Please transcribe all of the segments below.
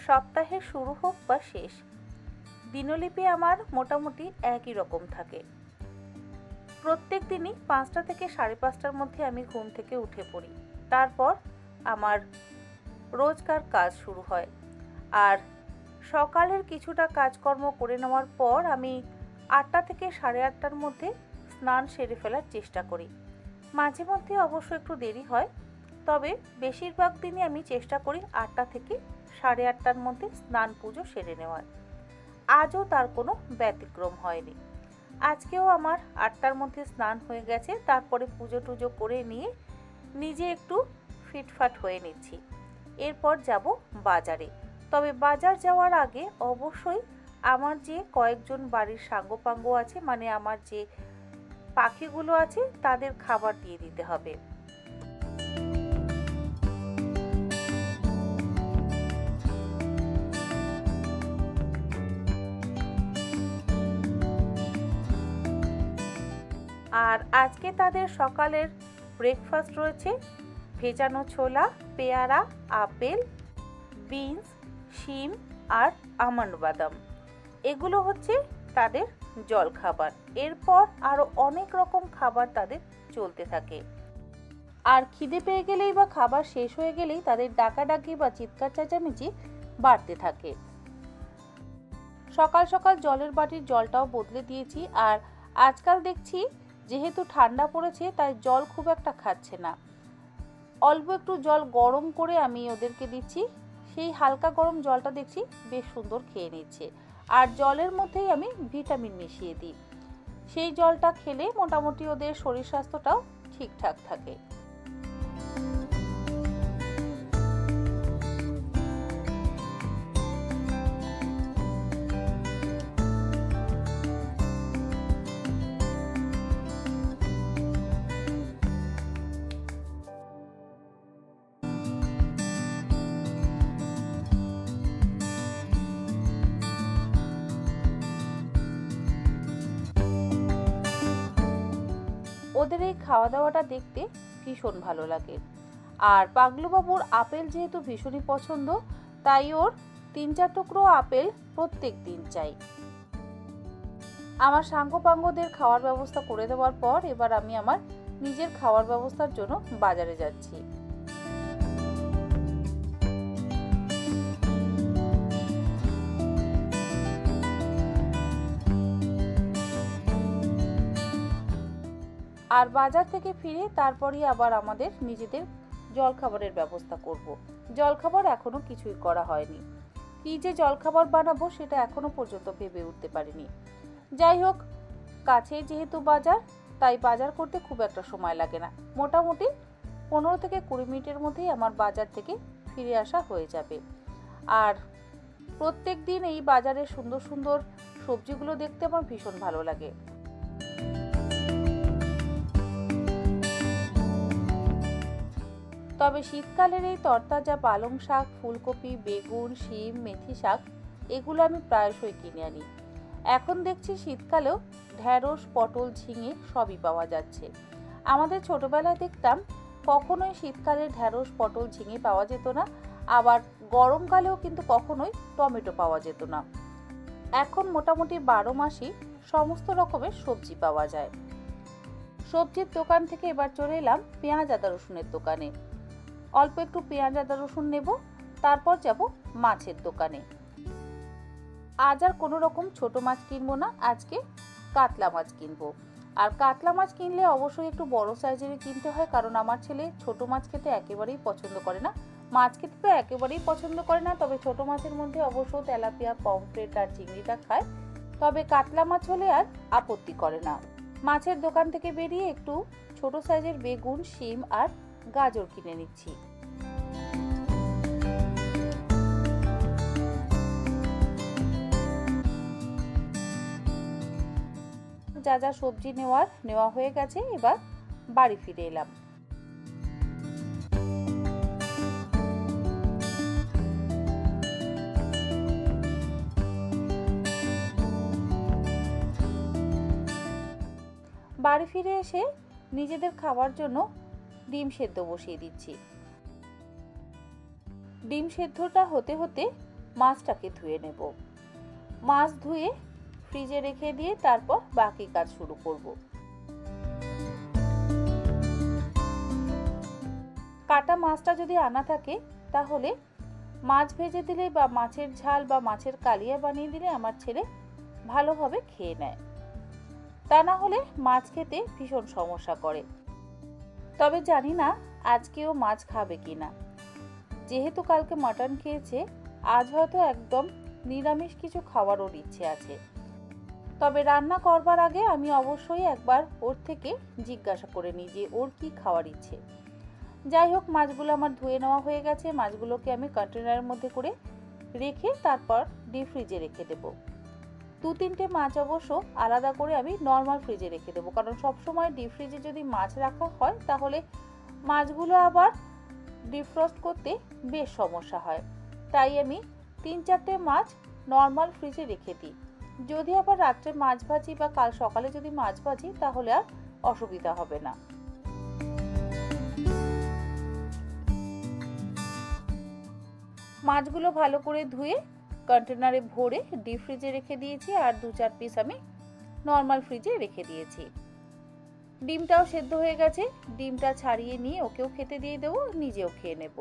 সপ্তাহের শুরু হোক বা শেষ, দিনলিপি আমার মোটামুটি একই রকম থাকে। প্রত্যেক দিনই 5টা থেকে 5:30টার মধ্যে আমি ঘুম থেকে উঠে পড়ি। তারপর আমার রোজকার কাজ শুরু হয়। আর সকালের কিছুটা কাজকর্ম করে নেওয়ার পর আমি 8টা থেকে 8:30টার মধ্যে স্নান সেরে ফেলার চেষ্টা করি। মাঝে মধ্যে অবশ্য একটু দেরি হয়, তবে বেশিরভাগ দিনই আমি চেষ্টা করি 8টা থেকে 8:30টার মধ্যে স্নান পুজো সেরে নেওয়ার। আজও তার কোনো ব্যতিক্রম হয়নি। আজকেও আমার 8টার মধ্যে স্নান হয়ে গেছে। তারপরে পুজো টুজো করে নিয়ে নিজে একটু ফিটফাট হয়ে নিচ্ছি। এরপর যাব বাজারে। তবে বাজার যাওয়ার আগে অবশ্যই আমার যে কয়েকজন বাড়ির সাঙ্গপাঙ্গ আছে, মানে আমার যে পাখিগুলো আছে, তাদের খাবার দিয়ে দিতে হবে। আর আজকে তাদের সকালের ব্রেকফাস্ট রয়েছে ভেজানো ছোলা, পেয়ারা, আপেল, বিনস, শিম আর আমন্ড বাদাম। এগুলো হচ্ছে তাদের জলখাবার। এরপর আরও অনেক রকম খাবার তাদের চলতে থাকে। আর খিদে পেয়ে গেলেই বা খাবার শেষ হয়ে গেলেই তাদের ডাকাডাকি বা চিৎকার চেঁচামেচি বাড়তে থাকে। সকাল সকাল জলের বাটির জলটাও বদলে দিয়েছি। আর আজকাল দেখছি যেহেতু ঠান্ডা পড়েছে তাই জল খুব একটা খাচ্ছে না। অল্প একটু জল গরম করে আমি ওদেরকে দিচ্ছি। সেই হালকা গরম জলটা দেখছি বেশ সুন্দর খেয়ে নিচ্ছে। আর জলের মধ্যেই আমি ভিটামিন মিশিয়ে দিই। সেই জলটা খেলে মোটামুটি ওদের শরীর স্বাস্থ্যটাও ঠিকঠাক থাকে। ওদের এই খাওয়া দাওয়াটা দেখতে ভীষণ ভালো লাগে। আর পাগলু বাবুর আপেল যেহেতু ভীষণই পছন্দ, তাই ওর 3-4 টুকরো আপেল প্রত্যেক দিন চাই। আমার সাঙ্গপাঙ্গদের খাওয়ার ব্যবস্থা করে দেওয়ার পর এবার আমি আমার নিজের খাওয়ার ব্যবস্থার জন্য বাজারে যাচ্ছি। আর বাজার থেকে ফিরে তারপরই আবার আমাদের নিজেদের জলখাবারের ব্যবস্থা করব। জলখাবার এখনো কিছুই করা হয়নি। কি যে জলখাবার বানাবো সেটা এখনো পর্যন্ত ভেবে উঠতে পারিনি। যাই হোক, কাছেই যেহেতু বাজার, তাই বাজার করতে খুব একটা সময় লাগে না। মোটামুটি 15 থেকে 20 মিনিটের মধ্যেই আমার বাজার থেকে ফিরে আসা হয়ে যাবে। আর প্রত্যেক দিন এই বাজারের সুন্দর সুন্দর সবজিগুলো দেখতে আমার ভীষণ ভালো লাগে। তবে শীতকালের এই তরতাজা পালং শাক, ফুলকপি, বেগুন, শিম, মেথি শাক এগুলো আমি প্রায়শই কিনে আনি। এখন দেখছি শীতকালেও ঢ্যাঁড়স, পটল, ঝিঙে সবই পাওয়া যাচ্ছে। আমাদের ছোটবেলায় দেখতাম কখনোই শীতকালে ঢ্যাঁড়স, পটল, ঝিঙে পাওয়া যেত না। আবার গরমকালেও কিন্তু কখনোই টমেটো পাওয়া যেত না। এখন মোটামুটি 12 মাসই সমস্ত রকমের সবজি পাওয়া যায়। সবজির দোকান থেকে এবার চলে এলাম পেঁয়াজ আদা রসুনের দোকানে। অল্প একটু পেঁয়াজ আদা রসুন নেব, তারপর যাব মাছের দোকানে। আজ আর কোনো রকম ছোট মাছ কিনবো না, আজকে কাতলা মাছ কিনবো। আর কাতলা মাছ কিনলে অবশ্যই একটু বড় সাইজেরই কিনতে হয়, কারণ আমার ছেলে ছোট মাছ খেতে একেবারেই পছন্দ করে না। মাছ খেতে তো একেবারেই পছন্দ করে না, তবে ছোট মাছের মধ্যে অবশ্য তেলাপিয়া, পমফ্রেট আর চিংড়িটা খায়। তবে কাতলা মাছ হলে আর আপত্তি করে না। মাছের দোকান থেকে বেরিয়ে একটু ছোট সাইজের বেগুন, শিম আর গাজর কিনে নিচ্ছি। যা যা সবজি নেওয়া হয়ে গেছে, এবার বাড়ি ফিরে এলাম। বাড়ি ফিরে এসে নিজেদের খাওয়ার জন্য ডিম সেদ্ধ বসিয়ে দিচ্ছি। ডিম সেদ্ধটা হতে হতে মাছটাকে ধুয়ে নেব। মাছ ধুয়ে ফ্রিজে রেখে দিয়ে তারপর বাকি কাজ শুরু করব। কাটা মাছটা যদি আনা থাকে তাহলে মাছ ভেজে দিলে বা মাছের ঝাল বা মাছের কালিয়া বানিয়ে দিলে আমার ছেলে ভালোভাবে খেয়ে নেয়। তা না হলে মাছ খেতে ভীষণ সমস্যা করে। তবে জানি না আজকেও মাছ খাবে কিনা। যেহেতু কালকে মাটন খেয়েছে, আজ হয়তো একদম নিরামিষ কিছু খাওয়ার ওর ইচ্ছে আছে। তবে রান্না করবার আগে আমি অবশ্যই একবার ওর থেকে জিজ্ঞাসা করে নিই যে ওর কি খাওয়ার ইচ্ছে। যাই হোক, মাছগুলো আমার ধুয়ে নেওয়া হয়ে গেছে। মাছগুলোকে আমি কন্টেনারের মধ্যে করে রেখে তারপর ডিপ ফ্রিজে রেখে দেবো। 2-3টে মাছ অবশ্য আলাদা করে আমি নর্মাল ফ্রিজে রেখে দেবো, কারণ সবসময় ডিপ ফ্রিজে যদি মাছ রাখা হয় তাহলে মাছগুলো আবার ডিফ্রস্ট করতে বেশ সমস্যা হয়। তাই আমি 3-4টে মাছ নর্মাল ফ্রিজে রেখে দিই। যদি আবার রাত্রে মাছ ভাজি বা কাল সকালে যদি মাছ ভাজি তাহলে আর অসুবিধা হবে না। মাছগুলো ভালো করে ধুয়ে কন্টেনারে ভরে ডিপ ফ্রিজে রেখে দিয়েছি, আর 2-4 পিস আমি নর্মাল ফ্রিজে রেখে দিয়েছি। ডিমটাও সেদ্ধ হয়ে গেছে। ডিমটা ছাড়িয়ে নিয়ে ওকেও খেতে দিয়ে দেবো, নিজেও খেয়ে নেব।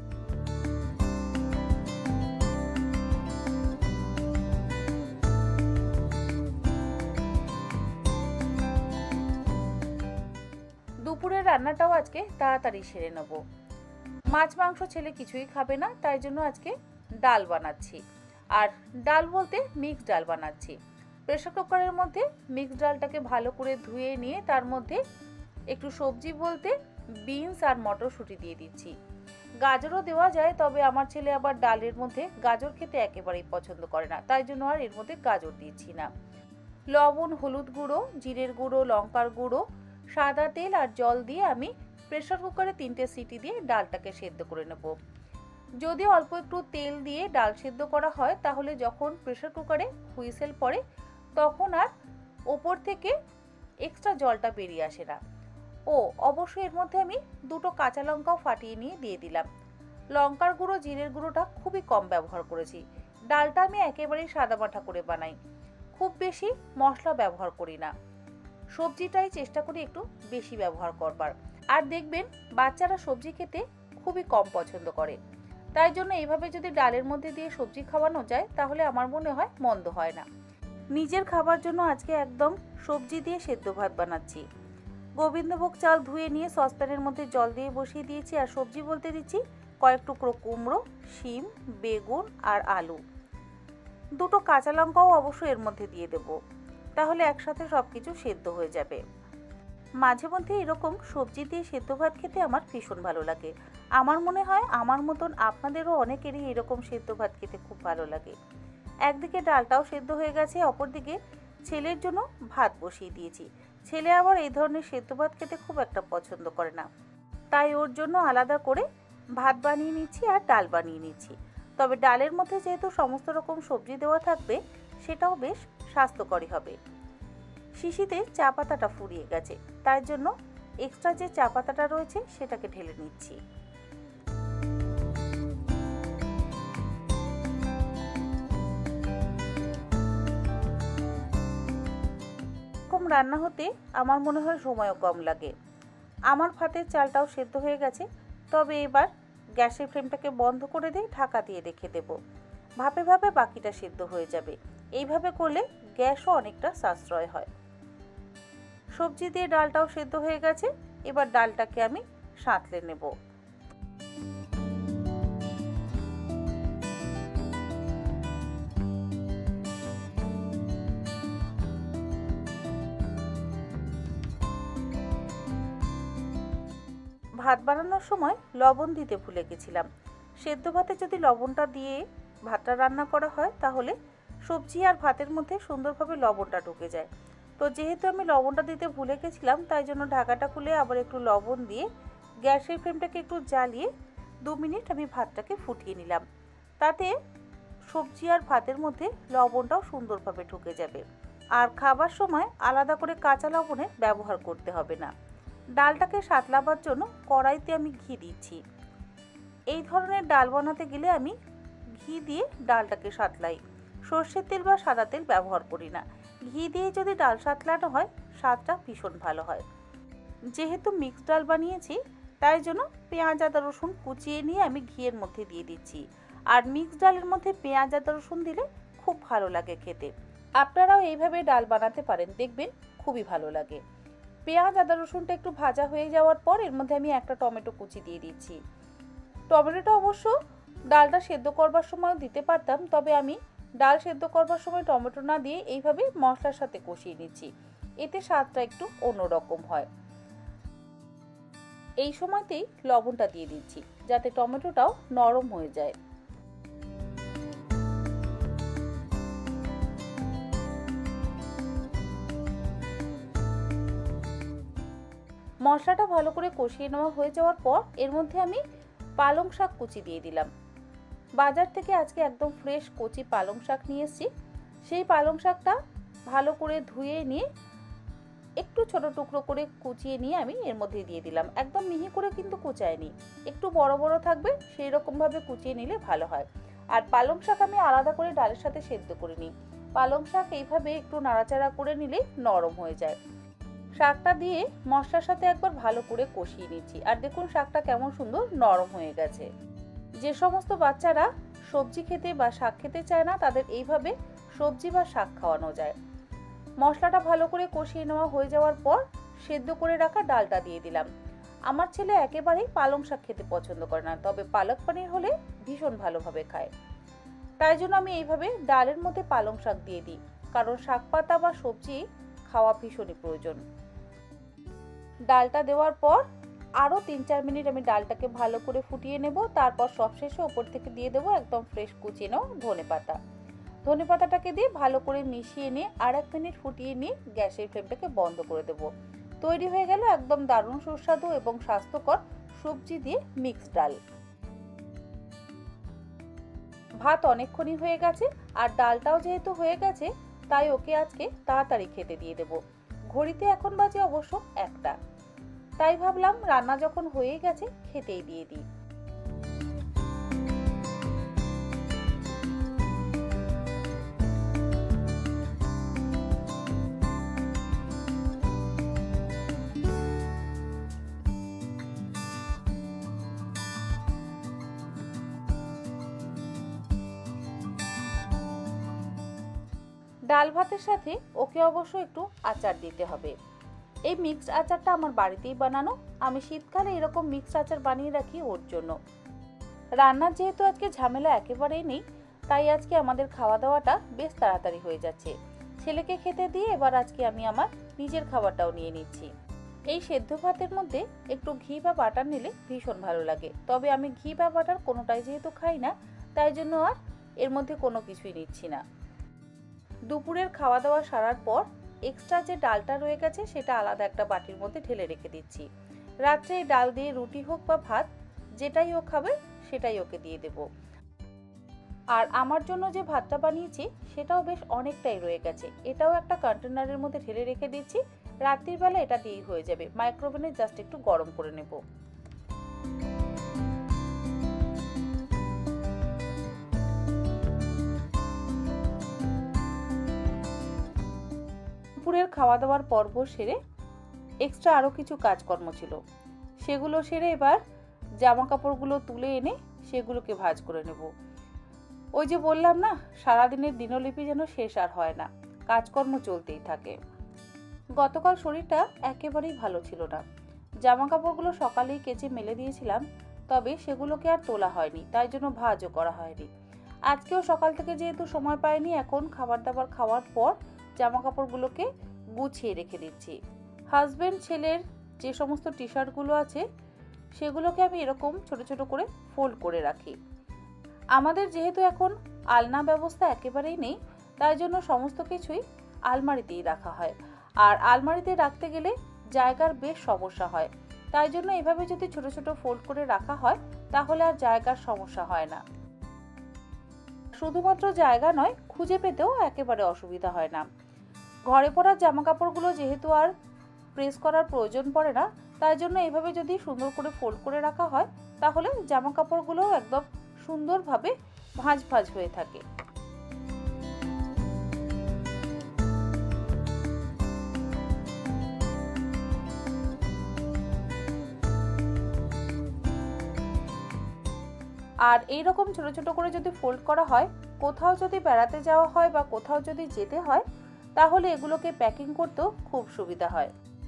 দুপুরের রান্নাটাও আজকে তাড়াতাড়ি সেরে নেব। মাছ মাংস ছেলে কিছুই খাবে না, তাই জন্য আজকে ডাল বানাচ্ছি। আর ডাল বলতে মিক্সড ডাল বানাচ্ছি। প্রেসার কুকারের মধ্যে মিক্সড ডালটাকে ভালো করে ধুয়ে নিয়ে তার মধ্যে একটু সবজি বলতে বিনস আর মটরশুঁটি দিয়ে দিচ্ছি। গাজরও দেওয়া যায়, তবে আমার ছেলে আবার ডালের মধ্যে গাজর খেতে একেবারেই পছন্দ করে না, তাই জন্য আর এর মধ্যে গাজর দিচ্ছি না। লবণ, হলুদ গুঁড়ো, জিরের গুঁড়ো, লঙ্কার গুঁড়ো, সাদা তেল আর জল দিয়ে আমি প্রেসার কুকারে 3টে সিটি দিয়ে ডালটাকে সেদ্ধ করে নেব। যদি অল্প একটু তেল দিয়ে ডাল সেদ্ধ করা হয় তাহলে যখন প্রেসার কুকারে হুইসেল পড়ে তখন আর ওপর থেকে এক্সট্রা জলটা বেরিয়ে আসে না। ও অবশ্যই এর মধ্যে আমি 2টো কাঁচা লঙ্কাও ফাটিয়ে নিয়ে দিয়ে দিলাম। লঙ্কার গুঁড়ো, জিরের গুঁড়োটা খুবই কম ব্যবহার করেছি। ডালটা আমি একেবারেই সাদামাটা করে বানাই, খুব বেশি মশলা ব্যবহার করি না। সবজিটাই চেষ্টা করি একটু বেশি ব্যবহার করবার। আর দেখবেন বাচ্চারা সবজি খেতে খুবই কম পছন্দ করে, তাই জন্য এইভাবে যদি ডালের মধ্যে দিয়ে সবজি খাওয়ানো যায় তাহলে আমার মনে হয় মন্দ হয় না। নিজের খাবার জন্য আজকে একদম সবজি দিয়ে সেদ্ধ ভাত বানাচ্ছি। গোবিন্দভোগ চাল ধুয়ে নিয়ে সসপ্যানের মধ্যে জল দিয়ে বসিয়ে দিয়েছি, আর সবজি বলতে দিচ্ছি কয়েক টুকরো কুমড়ো, শিম, বেগুন আর আলু। 2টো কাঁচা লঙ্কাও অবশ্যই এর মধ্যে দিয়ে দেব, তাহলে একসাথে সব কিছু সেদ্ধ হয়ে যাবে। মাঝে মধ্যে এরকম সবজি দিয়ে সেদ্ধ ভাত খেতে আমার ভীষণ ভালো লাগে। আমার মনে হয় আমার মতন আপনাদেরও অনেকেরই এরকম সেদ্ধ ভাত খেতে খুব ভালো লাগে। একদিকে ডালটাও সেদ্ধ হয়ে গেছে, অপরদিকে ছেলের জন্য ভাত বসিয়ে দিয়েছি। ছেলে আবার এই ধরনের সেদ্ধ ভাত খেতে খুব একটা পছন্দ করে না, তাই ওর জন্য আলাদা করে ভাত বানিয়ে নিচ্ছি আর ডাল বানিয়ে নিচ্ছি। তবে ডালের মধ্যে যেহেতু সমস্ত রকম সবজি দেওয়া থাকবে সেটাও বেশ স্বাস্থ্যকরই হবে। শিশিতে চা পাতাটা ফুরিয়ে গেছে, তাই জন্য এক্সট্রা যে চা পাতাটা রয়েছে সেটাকে ঢেলে নিচ্ছি। কম রান্না হতে আমার মনে হয় সময়ও কম লাগে। আমার ভাতের চালটাও সেদ্ধ হয়ে গেছে, তবে এবার গ্যাসের ফ্লেমটাকে বন্ধ করে দিয়ে ঢাকা দিয়ে রেখে দেব। ভাপে ভাপে বাকিটা সেদ্ধ হয়ে যাবে। এইভাবে করলে গ্যাসও অনেকটা সাশ্রয় হয়। সবজি দিয়ে ডালটাও সেদ্ধ হয়ে গেছে, এবার ডালটাকে আমি সাঁতলে নেব। ভাত বানানোর সময় লবণ দিতে ভুলে গেছিলাম। সেদ্ধ ভাতে যদি লবণটা দিয়ে ভাতটা রান্না করা হয় তাহলে সবজি আর ভাতের মধ্যে সুন্দরভাবে লবণটা ঢুকে যায়। তো যেহেতু আমি লবণটা দিতে ভুলে গেছিলাম, তাই জন্য ঢাকাটা খুলে আবার একটু লবণ দিয়ে গ্যাসের ফ্লেমটাকে একটু জ্বালিয়ে 2 মিনিট আমি ভাতটাকে ফুটিয়ে নিলাম। তাতে সবজি আর ভাতের মধ্যে লবণটাও সুন্দরভাবে ঢুকে যাবে। আর খাবার সময় আলাদা করে কাঁচা লবণের ব্যবহার করতে হবে না। ডালটাকে সাঁতলাবার জন্য কড়াইতে আমি ঘি দিচ্ছি। এই ধরনের ডাল বানাতে গেলে আমি ঘি দিয়ে ডালটাকে সাঁতলাই। সর্ষের তেল বা সাদা তেল ব্যবহার করি না। ঘি দিয়ে যদি ডাল সাঁতলানো হয় স্বাদটা ভীষণ ভালো হয়। যেহেতু মিক্সড ডাল বানিয়েছি তাই জন্য পেঁয়াজ আদা রসুন কুচিয়ে নিয়ে আমি ঘিয়ের মধ্যে দিয়ে দিচ্ছি। আর মিক্সড ডালের মধ্যে পেঁয়াজ আদা রসুন দিলে খুব ভালো লাগে খেতে। আপনারাও এইভাবে ডাল বানাতে পারেন, দেখবেন খুবই ভালো লাগে। পেঁয়াজ আদা রসুনটা একটু ভাজা হয়ে যাওয়ার পর এর মধ্যে আমি একটা টমেটো কুচি দিয়ে দিচ্ছি। টমেটোটা অবশ্য ডালটা সেদ্ধ করবার সময় দিতে পারতাম, তবে আমি ডাল সেদ্ধ করবার সময় টমেটো না দিয়ে এইভাবে মশলার সাথে কষিয়ে নিচ্ছি, এতে স্বাদটা একটু অন্যরকম হয়। এই সময়তেই লবণটা দিয়ে দিচ্ছি যাতে টমেটোটাও নরম হয়ে যায়। মশলাটা ভালো করে কষিয়ে নেওয়া হয়ে যাওয়ার পর এর মধ্যে আমি পালং শাক কুচি দিয়ে দিলাম। বাজার থেকে আজকে একদম ফ্রেশ কচি পালং শাক নিয়ে এসেছি। সেই পালং শাকটা ভালো করে ধুয়ে নিয়ে একটু ছোট টুকরো করে কুচিয়ে নিয়ে আমি এর মধ্যে দিয়ে দিলাম। একদম মিহি করে কিন্তু কুচায়নি, একটু বড় বড় থাকবে সেই রকমভাবে কুচিয়ে নিলে ভালো হয়। আর পালং শাক আমি আলাদা করে ডালের সাথে সেদ্ধ করে নিই। পালং শাক এইভাবে একটু নাড়াচাড়া করে নিলে নরম হয়ে যায়। শাকটা দিয়ে মশলার সাথে একবার ভালো করে কষিয়ে নিচ্ছি। আর দেখুন শাকটা কেমন সুন্দর নরম হয়ে গেছে। যে সমস্ত বাচ্চারা সবজি খেতে বা শাক খেতে চায় না তাদের এইভাবে সবজি বা শাক খাওয়ানো যায়। মশলাটা ভালো করে কষিয়ে নেওয়া হয়ে যাওয়ার পর সেদ্ধ করে রাখা ডালটা দিয়ে দিলাম। আমার ছেলে একেবারেই পালং শাক খেতে পছন্দ করে না, তবে পালক পনির হলে ভীষণ ভালোভাবে খায়। তাই জন্য আমি এইভাবে ডালের মধ্যে পালং শাক দিয়ে দিই, কারণ শাক পাতা বা সবজি খাওয়া ভীষণই প্রয়োজন। ডালটা দেওয়ার পর আরও 3-4 মিনিট আমি ডালটাকে ভালো করে ফুটিয়ে নেব। তারপর সবশেষে ওপর থেকে দিয়ে দেবো একদম ফ্রেশ কুচিয়ে নেওয়া ধনেপাতা। ধনেপাতাটাকে দিয়ে ভালো করে মিশিয়ে নিয়ে আর 1 মিনিট ফুটিয়ে নিয়ে গ্যাসের ফ্লেমটাকে বন্ধ করে দেবো। তৈরি হয়ে গেল একদম দারুণ সুস্বাদু এবং স্বাস্থ্যকর সবজি দিয়ে মিক্সড ডাল। ভাত অনেকক্ষণই হয়ে গেছে আর ডালটাও যেহেতু হয়ে গেছে তাই ওকে আজকে তাড়াতাড়ি খেতে দিয়ে দেবো। ঘড়িতে এখন বাজে অবশ্য 1টা, তাই ভাবলাম রান্না যখন হয়ে গেছে খেতেই দিয়ে দিই। ডাল ভাতের সাথে ওকে অবশ্য একটু আচার দিতে হবে। এই মিক্সড আচারটা আমার বাড়িতেই বানানো। আমি শীতকালে এরকম মিক্সড আচার বানিয়ে রাখি ওর জন্য। রান্নার যেহেতু আজকে ঝামেলা একেবারেই নেই, তাই আজকে আমাদের খাওয়া দাওয়াটা বেশ তাড়াতাড়ি হয়ে যাচ্ছে। ছেলেকে খেতে দিয়ে এবার আজকে আমি আমার নিজের খাবারটাও নিয়ে নিচ্ছি। এই সেদ্ধ ভাতের মধ্যে একটু ঘি বা বাটার নিলে ভীষণ ভালো লাগে, তবে আমি ঘি বা বাটার কোনোটাই যেহেতু খাই না তাই জন্য আর এর মধ্যে কোনো কিছুই নিচ্ছি না। দুপুরের খাওয়া দাওয়া সারার পর এক্সট্রা যে ডালটা রয়ে গেছে সেটা আলাদা একটা বাটির মধ্যে ঢেলে রেখে দিচ্ছি। রাত্রে এই ডাল দিয়ে রুটি হোক বা ভাত যেটাই ও খাবে সেটাই ওকে দিয়ে দেব। আর আমার জন্য যে ভাতটা বানিয়েছি সেটাও বেশ অনেকটাই রয়ে গেছে, এটাও একটা কন্টেনারের মধ্যে ঢেলে রেখে দিচ্ছি। রাত্রির বেলা এটা দিয়েই হয়ে যাবে, মাইক্রোওভেনে জাস্ট একটু গরম করে নেব। দুপুরের খাওয়া দাওয়ার পর্ব সেরে এক্সট্রা আরও কিছু কাজকর্ম ছিল, সেগুলো সেরে এবার জামা কাপড়গুলো তুলে এনে সেগুলোকে ভাঁজ করে নেব। ওই যে বললাম না, সারাদিনের দিনলিপি যেন শেষ আর হয় না, কাজকর্ম চলতেই থাকে। গতকাল শরীরটা একেবারেই ভালো ছিল না। জামা কাপড়গুলো সকালেই কেচে মেলে দিয়েছিলাম, তবে সেগুলোকে আর তোলা হয়নি, তাই জন্য ভাঁজও করা হয়নি। আজকেও সকাল থেকে যেহেতু সময় পাইনি, এখন খাবার দাবার খাওয়ার পর জামা কাপড়গুলোকে গুছিয়ে রেখে দিচ্ছি। হাজবেন্ড ছেলের যে সমস্ত টি শার্টগুলো আছে সেগুলোকে আমি এরকম ছোট ছোট করে ফোল্ড করে রাখি। আমাদের যেহেতু এখন আলনা ব্যবস্থা একেবারেই নেই, তাই জন্য সমস্ত কিছুই আলমারিতেই রাখা হয়। আর আলমারিতে রাখতে গেলে জায়গার বেশ সমস্যা হয়, তাই জন্য এভাবে যদি ছোট ছোট ফোল্ড করে রাখা হয় তাহলে আর জায়গার সমস্যা হয় না। শুধুমাত্র জায়গা নয়, খুঁজে পেতেও একেবারে অসুবিধা হয় না। ঘরে পরা জামা কাপড়গুলো যেহেতু আর প্রেস করার প্রয়োজন পড়ে না, তাই জন্য এভাবে যদি সুন্দর করে ফোল্ড করে রাখা হয় তাহলে জামা কাপড়গুলো একদম সুন্দরভাবে ভাঁজ ভাঁজ হয়ে থাকে। আর এই রকম ছোট ছোট করে যদি ফোল্ড করা হয়, কোথাও যদি বেড়াতে যাওয়া হয় বা কোথাও যদি যেতে হয়, তাহলে এগুলোকে প্যাকিং করতেও খুব সুবিধা হয়।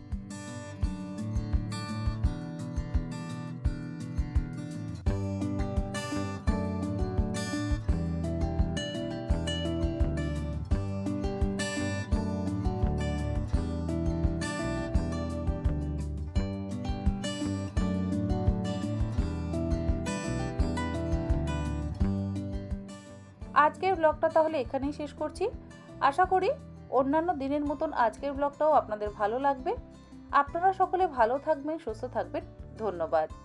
আজকের ব্লগটা তাহলে এখানেই শেষ করছি। আশা করি অন্যান্য দিনের মতন আজকের ব্লগটাও আপনাদের ভালো লাগবে। আপনারা সকলে ভালো থাকবেন, সুস্থ থাকবেন। ধন্যবাদ।